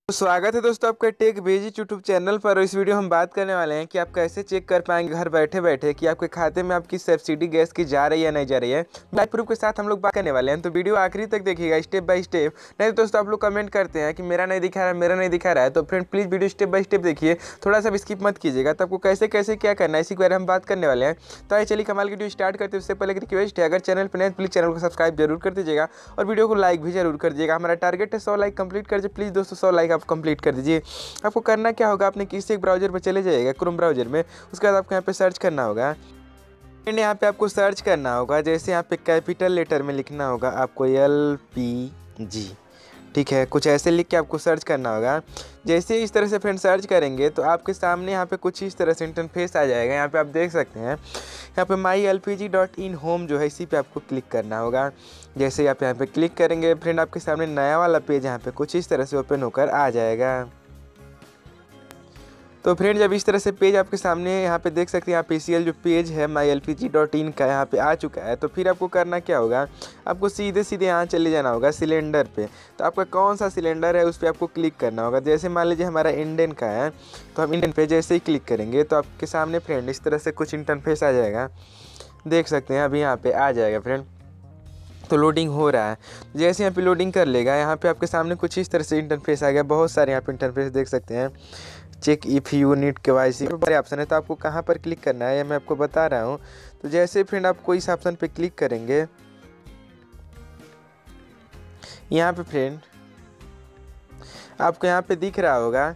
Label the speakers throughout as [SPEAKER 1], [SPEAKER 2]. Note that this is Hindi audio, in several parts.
[SPEAKER 1] तो स्वागत है दोस्तों आपका टेक बेजी यूट्यूब चैनल पर। इस वीडियो हम बात करने वाले हैं कि आप कैसे चेक कर पाएंगे घर बैठे बैठे कि आपके खाते में आपकी सब्सिडी गैस की जा रही है या नहीं जा रही है। लाइव प्रूफ के साथ हम लोग बात करने वाले हैं, तो वीडियो आखिरी तक देखिएगा स्टेप बाय स्टेप। नहीं तो दोस्तों आप लोग कमेंट करते हैं कि मेरा नहीं दिखा रहा है, मेरा नहीं दिखा रहा है, तो friend please video step by step देखिए, थोड़ा सा भी स्किप मत कीजिएगा। तो आपको कैसे कैसे क्या करना है इसी के बारे में हम बात करने वाले हैं। तो आइए चलिए कमाल की वीडियो स्टार्ट करते हैं। उससे पहले रिक्वेस्ट है, अगर चैनल पर नहीं प्लीज़ चैनल को सब्सक्राइब जरूर कर दीजिएगा और वीडियो को लाइक भी जरूर कर दीजिएगा। हमारा टारगेट है 100 लाइक कंप्लीट कर दीजिए। प्लीज़ दोस्तों 100 लाइक आप कंप्लीट कर दीजिए। आपको करना क्या होगा, आपने किसी एक ब्राउजर पर चले जाइएगा, क्रोम ब्राउजर में। उसके बाद आपको यहाँ पे सर्च करना होगा। यहाँ पे आपको सर्च करना होगा, जैसे यहाँ पे कैपिटल लेटर में लिखना होगा आपको LPG, ठीक है। कुछ ऐसे लिख के आपको सर्च करना होगा। जैसे इस तरह से फ्रेंड सर्च करेंगे तो आपके सामने यहाँ पे कुछ इस तरह से इंटरफेस आ जाएगा। यहाँ पे आप देख सकते हैं, यहाँ पे mylpg.in होम जो है, इसी पे आपको क्लिक करना होगा। जैसे ही आप यहाँ पे क्लिक करेंगे फ्रेंड, आपके सामने नया वाला पेज यहाँ पे कुछ इस तरह से ओपन होकर आ जाएगा। तो फ्रेंड जब इस तरह से पेज आपके सामने यहाँ पे देख सकते हैं, ऑफिशियल जो पेज है mylpg.in का यहाँ पे आ चुका है। तो फिर आपको करना क्या होगा, आपको सीधे सीधे यहाँ चले जाना होगा सिलेंडर पे। तो आपका कौन सा सिलेंडर है उस पर आपको क्लिक करना होगा। जैसे मान लीजिए हमारा इंडियन का है, तो हम इंडियन पे जैसे ही क्लिक करेंगे तो आपके सामने फ्रेंड इस तरह से कुछ इंटरफेस आ जाएगा। देख सकते हैं अभी यहाँ पे आ जाएगा फ्रेंड। तो लोडिंग हो रहा है। जैसे यहाँ पे लोडिंग कर लेगा, यहाँ पे आपके सामने कुछ इस तरह से इंटरफेस आ गया। बहुत सारे यहाँ पे इंटरफेस देख सकते हैं। Check if you need KYC बड़े ऑप्शन है, तो आपको कहाँ पर क्लिक करना है ये मैं आपको बता रहा हूँ। तो जैसे फ्रेंड आपको इस ऑप्शन पे क्लिक करेंगे, यहाँ पे फ्रेंड आपको यहाँ पे दिख रहा होगा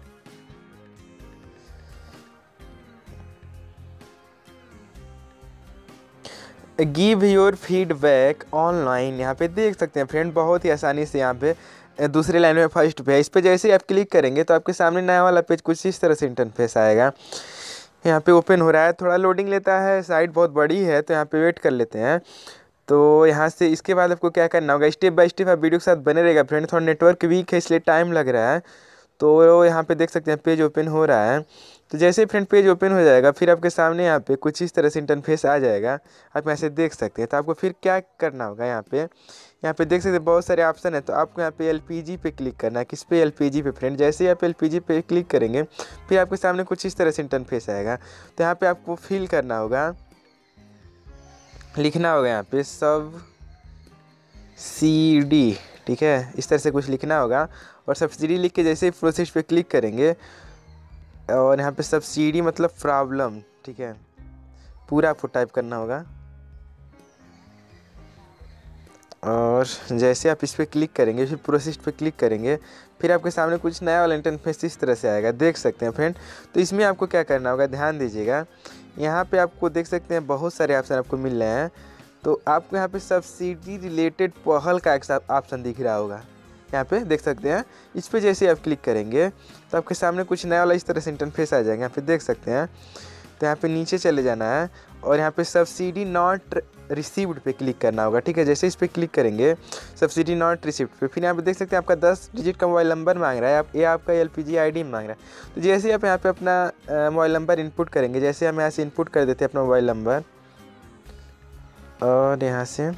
[SPEAKER 1] गिव योर फीडबैक ऑनलाइन। यहाँ पे देख सकते हैं फ्रेंड, बहुत ही आसानी से यहाँ पे दूसरे लाइन में फर्स्ट पे है। इस पर जैसे ही आप क्लिक करेंगे तो आपके सामने नया वाला पेज कुछ इस तरह से इंटरफेस आएगा। यहाँ पे ओपन हो रहा है, थोड़ा लोडिंग लेता है, साइट बहुत बड़ी है तो यहाँ पे वेट कर लेते हैं। तो यहाँ से इसके बाद आपको क्या करना होगा, स्टेप बाय स्टेप आप वीडियो के साथ बने रहेगा फ्रेंड। थोड़ा नेटवर्क वीक है इसलिए टाइम लग रहा है। तो यहाँ पे देख सकते हैं पेज ओपन हो रहा है। तो जैसे फ्रेंड पेज ओपन हो जाएगा फिर आपके सामने यहाँ पे कुछ इस तरह से इंटरफेस आ जाएगा, आप यहाँ से देख सकते हैं। तो आपको फिर क्या करना होगा, यहाँ पे देख सकते हैं बहुत सारे ऑप्शन है। तो आपको यहाँ पे LPG पे क्लिक करना है। किस पे, LPG पे फ्रेंड। जैसे ही आप LPG पे क्लिक करेंगे फिर आपके सामने कुछ इस तरह से इंटरफेस आएगा। तो यहाँ पे आपको फिल करना होगा, लिखना होगा यहाँ पे सब्सिडी, ठीक है, इस तरह से कुछ लिखना होगा। और सब्सिडी लिख के जैसे ही प्रोसेस पे क्लिक करेंगे और यहाँ पे सब्सिडी मतलब प्रॉब्लम, ठीक है, पूरा आपको टाइप करना होगा। और जैसे आप इस पर क्लिक करेंगे फिर प्रोसेस पे क्लिक करेंगे फिर आपके सामने कुछ नया वाला इंटरफेस इस तरह से आएगा, देख सकते हैं फ्रेंड। तो इसमें आपको क्या करना होगा, ध्यान दीजिएगा। यहाँ पे आपको देख सकते हैं बहुत सारे ऑप्शन आपको मिल रहे हैं। तो आपको यहाँ पे सब्सिडी रिलेटेड पहल का एक ऑप्शन दिख रहा होगा, यहाँ पे देख सकते हैं। इस पर जैसे आप क्लिक करेंगे तो आपके सामने कुछ नया वाला इस तरह से इंटरफेस आ जाएगा, यहाँ पे देख सकते हैं। तो यहाँ पे नीचे चले जाना है और यहाँ पे सब्सिडी नॉट रिसीव्ड पे क्लिक करना होगा, ठीक है। जैसे इस पर क्लिक करेंगे सब्सिडी नॉट रिसीव्ड पे, फिर यहाँ पे देख सकते हैं आपका 10 डिजिट का मोबाइल नंबर मांग रहा है, आप ये आपका LPG ID मांग रहा है। तो जैसे आप यहाँ पे अपना मोबाइल नंबर इनपुट करेंगे, जैसे हम यहाँ से इनपुट कर देते हैं अपना मोबाइल नंबर, और यहाँ से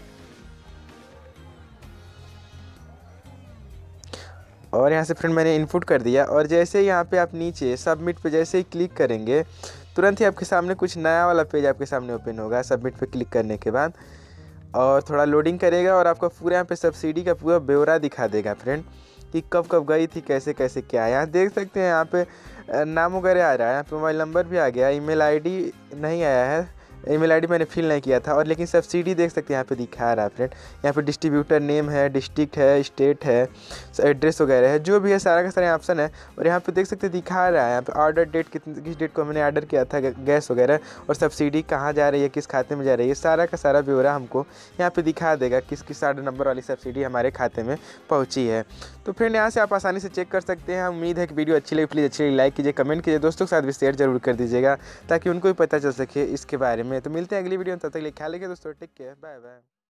[SPEAKER 1] फ्रेंड मैंने इनपुट कर दिया। और जैसे यहाँ पे आप नीचे सबमिट पे जैसे ही क्लिक करेंगे तुरंत ही आपके सामने कुछ नया वाला पेज आपके सामने ओपन होगा सबमिट पे क्लिक करने के बाद। और थोड़ा लोडिंग करेगा और आपको पूरा यहाँ पे सब्सिडी का पूरा ब्यौरा दिखा देगा फ्रेंड, कि कब कब गई थी, कैसे कैसे क्या। यहाँ देख सकते हैं यहाँ पे नाम वगैरह आ रहा है, यहाँ पे मोबाइल नंबर भी आ गया, ईमेल ID नहीं आया है, ईमेल ID मैंने फिल नहीं किया था। और लेकिन सब्सिडी देख सकते हैं यहाँ पे दिखा रहा है फ्रेंड। यहाँ पे डिस्ट्रीब्यूटर नेम है, डिस्ट्रिक्ट है, स्टेट है, एड्रेस वगैरह है, जो भी है सारा का सारा ऑप्शन है। और यहाँ पे देख सकते हैं दिखा रहा है यहाँ पे ऑर्डर डेट, किस डेट को मैंने ऑर्डर किया था गैस वगैरह, और सब्सिडी कहाँ जा रही है, किस खाते में जा रही है, सारा का सारा ब्यौरा हमको यहाँ पे दिखा देगा किस किस ऑर्डर नंबर वाली सब्सिडी हमारे खाते में पहुँची है। तो फ्रेंड यहाँ से आप आसानी से चेक कर सकते हैं। उम्मीद है कि वीडियो अच्छी लगी, प्लीज़ अच्छी लगी लाइक कीजिए, कमेंट कीजिए, दोस्तों के साथ भी शेयर जरूर कर दीजिएगा ताकि उनको भी पता चल सके इसके बारे में। तो मिलते हैं अगली वीडियो में, तब तक के लिए ख्याल रखिए दोस्तों, टेक केयर, बाय बाय।